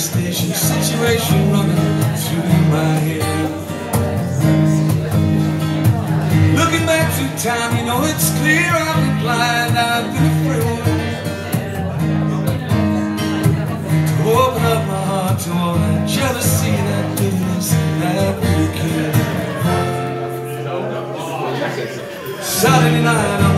station situation running through my head. Looking back through time, you know it's clear I've been blind, I've been afraid to open up my heart to all that jealousy, that bitterness, that wicked. Saturday night